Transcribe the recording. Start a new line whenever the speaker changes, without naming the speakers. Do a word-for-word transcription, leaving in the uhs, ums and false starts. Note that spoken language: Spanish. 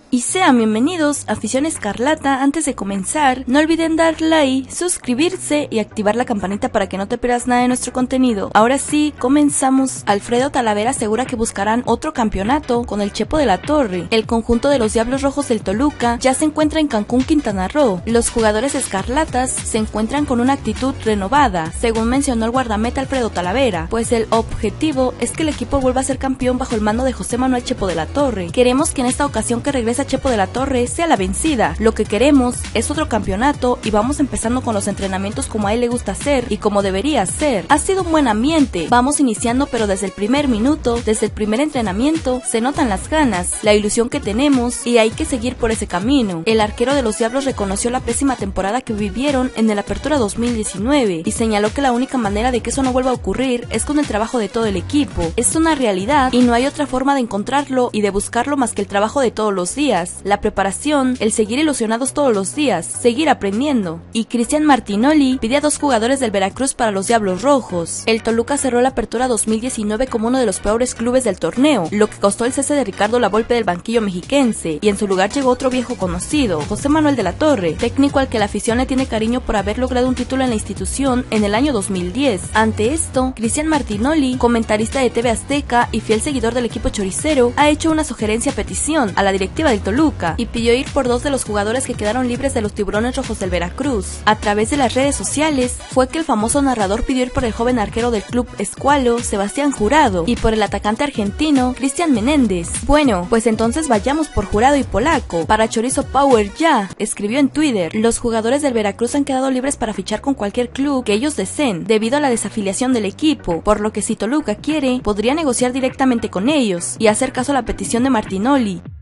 Y sean bienvenidos a Afición Escarlata. Antes de comenzar, no olviden dar like, suscribirse y activar la campanita para que no te pierdas nada de nuestro contenido. Ahora sí, comenzamos. Alfredo Talavera asegura que buscarán otro campeonato con el Chepo de la Torre. El conjunto de los Diablos Rojos del Toluca ya se encuentra en Cancún, Quintana Roo. Los jugadores escarlatas se encuentran con una actitud renovada, según mencionó el guardameta Alfredo Talavera, pues el objetivo es que el equipo vuelva a ser campeón bajo el mando de José Manuel Chepo de la Torre. Queremos que en esta ocasión que regrese a Chepo de la Torre sea la vencida. Lo que queremos es otro campeonato y vamos empezando con los entrenamientos como a él le gusta hacer y como debería ser. Ha sido un buen ambiente, vamos iniciando, pero desde el primer minuto, desde el primer entrenamiento, se notan las ganas, la ilusión que tenemos y hay que seguir por ese camino. El arquero de los Diablos reconoció la pésima temporada que vivieron en el Apertura dos mil diecinueve y señaló que la única manera de que eso no vuelva a ocurrir es con el trabajo de todo el equipo. Es una realidad y no hay otra forma de encontrarlo y de buscarlo más que el trabajo de todos los días, la preparación, el seguir ilusionados todos los días, seguir aprendiendo. Y Cristian Martinoli pide a dos jugadores del Veracruz para los Diablos Rojos. El Toluca cerró la Apertura dos mil diecinueve como uno de los peores clubes del torneo, lo que costó el cese de Ricardo Lavolpe del banquillo mexiquense, y en su lugar llegó otro viejo conocido, José Manuel de la Torre, técnico al que la afición le tiene cariño por haber logrado un título en la institución en el año dos mil diez. Ante esto, Cristian Martinoli, comentarista de T V Azteca y fiel seguidor del equipo choricero, ha hecho una sugerencia petición a la directiva del Toluca y pidió ir por dos de los jugadores que quedaron libres de los Tiburones Rojos del Veracruz. A través de las redes sociales fue que el famoso narrador pidió ir por el joven arquero del club Escualo, Sebastián Jurado, y por el atacante argentino, Cristian Menéndez. Bueno, pues entonces vayamos por Jurado y Polaco. Para Chorizo Power ya, escribió en Twitter, los jugadores del Veracruz han quedado libres para fichar con cualquier club que ellos deseen, debido a la desafiliación del equipo, por lo que si Toluca quiere, podría negociar directamente con ellos y hacer caso a la petición de Martinoli.